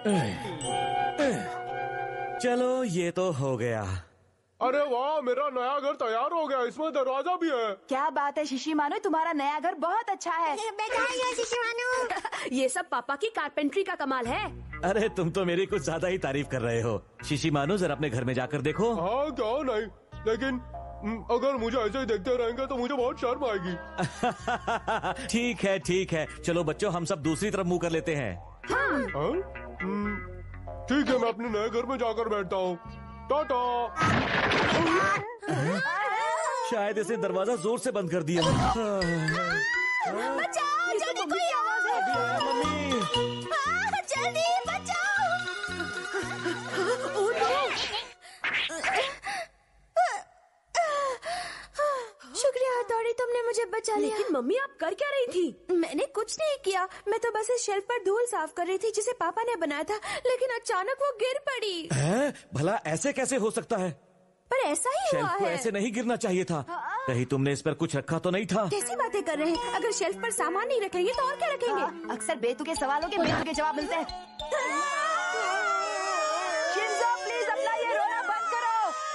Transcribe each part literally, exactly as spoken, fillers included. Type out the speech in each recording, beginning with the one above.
चलो ये तो हो गया। अरे वाह, मेरा नया घर तैयार हो गया, इसमें दरवाजा भी है। क्या बात है शिशिमानु, तुम्हारा नया घर बहुत अच्छा है। शिशिमानु। ये सब पापा की कारपेंट्री का कमाल है। अरे तुम तो मेरी कुछ ज्यादा ही तारीफ कर रहे हो। शिशिमानु जरा अपने घर में जाकर देखो। हाँ क्यों नहीं, लेकिन अगर मुझे ऐसे ही देखते रहेंगे तो मुझे बहुत शर्म आएगी। ठीक है ठीक है, चलो बच्चों हम सब दूसरी तरफ मुंह कर लेते हैं। हाँ। ठीक है, मैं अपने नए घर में जाकर बैठता हूँ। टाटा। शायद इसने दरवाजा जोर से बंद कर दिया। बचाओ, जल्दी कोई आवाज है। मम्मी जल्दी बचाओ। Oh no. शुक्रिया हथौड़ी, तुमने मुझे बचा लिया। लेकिन मम्मी आप कर क्या रही थी? मैंने कुछ नहीं किया, मैं तो बस इस शेल्फ पर धूल साफ कर रही थी जिसे पापा ने बनाया था, लेकिन अचानक वो गिर पड़ी। है? भला ऐसे कैसे हो सकता है? पर ऐसा ही हुआ शेल्फ को है। ऐसे नहीं गिरना चाहिए था। कहीं तुमने इस पर कुछ रखा तो नहीं था? कैसी बातें कर रहे हैं? अगर शेल्फ पर सामान नहीं रखेंगे तो और क्या रखेंगे? अक्सर बेतुके सवालों के बेतुके जवाब मिलते हैं। शिंजो प्लीज अपना ये रोना बंद करो।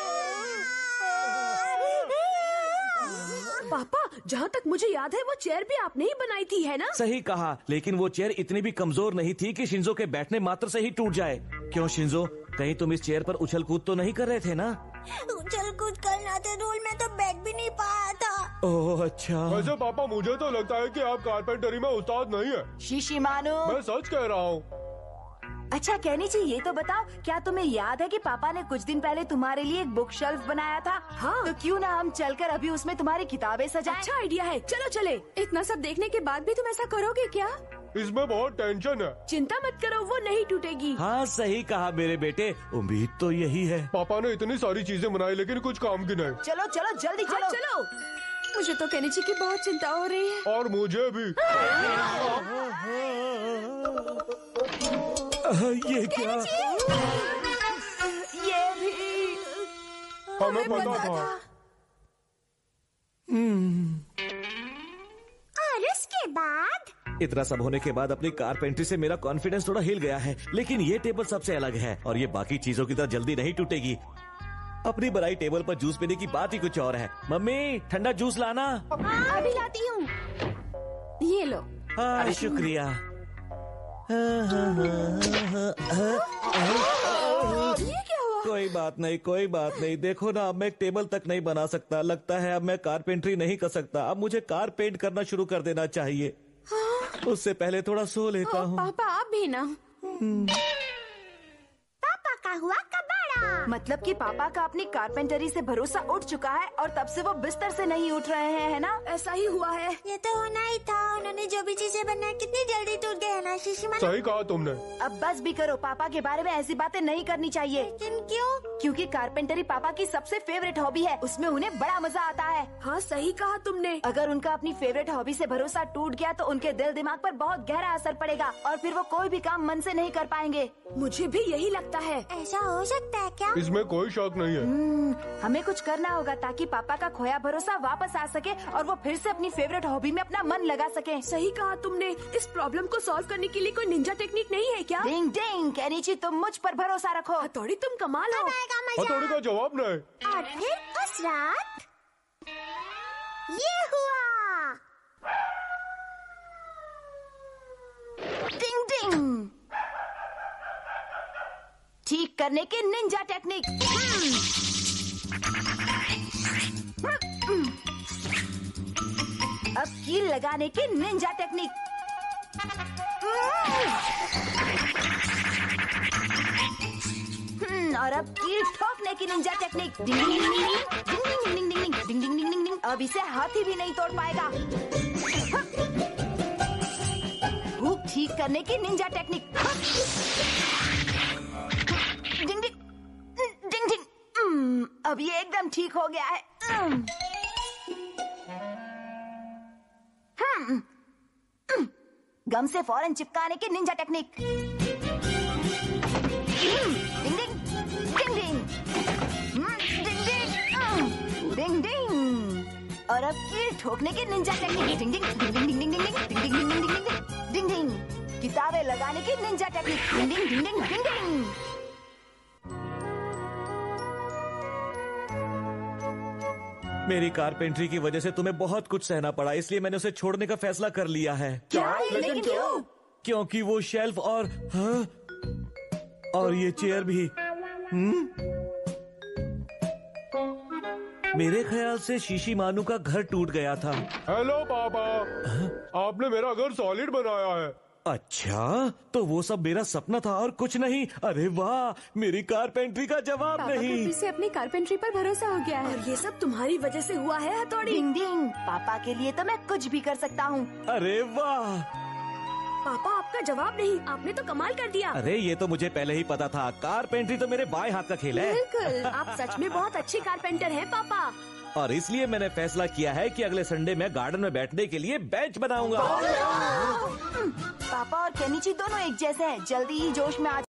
पापा, जहाँ तक मुझे याद है वो चेयर भी आपने ही बनाई थी, है ना? सही कहा, लेकिन वो चेयर इतनी भी कमजोर नहीं थी कि शिंजो के बैठने मात्र से ही टूट जाए। क्यों शिंजो, कहीं तुम इस चेयर पर उछल कूद तो नहीं कर रहे थे ना? उछल कूद करना था, धूल में तो बैठ भी नहीं पाया था। ओह अच्छा। वैसे पापा मुझे तो लगता है कि आप कारपेंटरी में उस्ताद नहीं है। शिशिमानु, मैं सच कह रहा हूँ। अच्छा केनिची, ये तो बताओ, क्या तुम्हें याद है कि पापा ने कुछ दिन पहले तुम्हारे लिए एक बुक शेल्फ बनाया था? हाँ। तो क्यों ना हम चलकर अभी उसमें तुम्हारी किताबें सजाएं? अच्छा आइडिया है, चलो चले। इतना सब देखने के बाद भी तुम ऐसा करोगे क्या? इसमें बहुत टेंशन है। चिंता मत करो, वो नहीं टूटेगी। हाँ सही कहा मेरे बेटे, उम्मीद तो यही है। पापा ने इतनी सारी चीजें बनाई लेकिन कुछ काम की नहीं। चलो चलो जल्दी हाँ, चलो। चलो। मुझे तो केनिची की बहुत चिंता हो रही है। और मुझे भी। ये क्या? ये भी हमें पता था। और उसके बाद इतना सब होने के बाद अपनी कारपेंट्री से मेरा कॉन्फिडेंस थोड़ा हिल गया है, लेकिन ये टेबल सबसे अलग है और ये बाकी चीजों की तरह जल्दी नहीं टूटेगी। अपनी बनाई टेबल पर जूस पीने की बात ही कुछ और है। मम्मी ठंडा जूस लाना। अभी लाती हूँ। ये लो। हाँ शुक्रिया। ये क्या हुआ? कोई बात नहीं कोई बात नहीं, देखो ना अब मैं एक टेबल तक नहीं बना सकता। लगता है अब मैं कारपेंट्री नहीं कर सकता। अब मुझे कार पेंट करना शुरू कर देना चाहिए। उससे पहले थोड़ा सो लेता हूँ। पापा आप भी ना। पापा का हुआ कबाड़ा। मतलब कि पापा का अपनी कारपेंटरी से भरोसा उठ चुका है और तब से वो बिस्तर से नहीं उठ रहे हैं, है ना? ऐसा ही हुआ है। ये तो होना ही था, उन्होंने जो भी चीजें बनाई कितनी जल्दी टूट गए है ना शिशिमानु। सही कहा तुमने। अब बस भी करो, पापा के बारे में ऐसी बातें नहीं करनी चाहिए। लेकिन क्यों? क्योंकि कारपेंटरी पापा की सबसे फेवरेट हॉबी है, उसमें उन्हें बड़ा मजा आता है। हाँ सही कहा तुमने। अगर उनका अपनी फेवरेट हॉबी से भरोसा टूट गया तो उनके दिल दिमाग पर बहुत गहरा असर पड़ेगा और फिर वो कोई भी काम मन से नहीं कर पाएंगे। मुझे भी यही लगता है। ऐसा हो सकता है क्या? इसमें कोई शक नहीं है। हम्म, हमें कुछ करना होगा ताकि पापा का खोया भरोसा वापस आ सके और वो फिर से अपनी फेवरेट हॉबी में अपना मन लगा सके। सही कहा तुमने। इस प्रॉब्लम को सॉल्व करने के लिए कोई निंजा टेक्निक नहीं है क्या? डिंग डिंग, केनिची तुम मुझ पर भरोसा रखो। हथौड़ी तुम कमाल हो। आएगा मजा। हथौड़ी का जवाब नहीं। और फिर उस रात ये हुआ। डिंग डिंग, ठीक करने की निंजा टेक्निक। अब कील लगाने की निंजा टेक्निक। हम्म, और अब कील ठोकने की निंजा टेक्निक। डिंग डिंग डिंग डिंग डिंग डिंग डिंग डिंग डिंग डिंग डिंग। अब इसे हाथी भी नहीं तोड़ पाएगा। भूख ठीक करने की निंजा टेक्निक। डिंग डिंग डिंग डिंग। हम्म, अब ये एकदम ठीक हो गया है। हम्म, हम्म, गम से फौरन चिपकाने की निंजा टेक्निक। हम्म, डिंग डिंग डिंग डिंग। हम्म, डिंग डिंग हम्म, डिंग डिंग। और अब कील ठोकने की निंजा टेक्निक। डिंग डिंग डिंग डिंग डिंग डिंग डिंग डिंग डिंग डिंग डिंग डिंग डिंग डिंग। किताबें लगाने की निंजा टेक्निक। डिंग डिंग डिंग डिंग डिंग डिंग। मेरी कारपेंट्री की वजह से तुम्हें बहुत कुछ सहना पड़ा, इसलिए मैंने उसे छोड़ने का फैसला कर लिया है। क्या? लेकिन क्यों? क्योंकि वो शेल्फ और हाँ? और ये चेयर भी। हम्म? मेरे ख्याल से शीशी मानू का घर टूट गया था। हेलो पापा, आपने मेरा घर सॉलिड बनाया है। अच्छा, तो वो सब मेरा सपना था और कुछ नहीं। अरे वाह, मेरी कारपेंट्री का जवाब पापा को नहीं। फिर से अपनी कारपेंट्री पर भरोसा हो गया है। और ये सब तुम्हारी वजह से हुआ है हथौड़ी। डिंग डिंग। पापा के लिए तो मैं कुछ भी कर सकता हूँ। अरे वाह, पापा आपका जवाब नहीं, आपने तो कमाल कर दिया। अरे ये तो मुझे पहले ही पता था। कारपेंट्री तो मेरे बाएं हाथ का खेल है। बिल्कुल। आप सच में बहुत अच्छे कारपेंटर हैं पापा। और इसलिए मैंने फैसला किया है कि अगले संडे मैं गार्डन में बैठने के लिए बेंच बनाऊंगा। पापा और केनिची दोनों एक जैसे हैं। जल्दी ही जोश में आ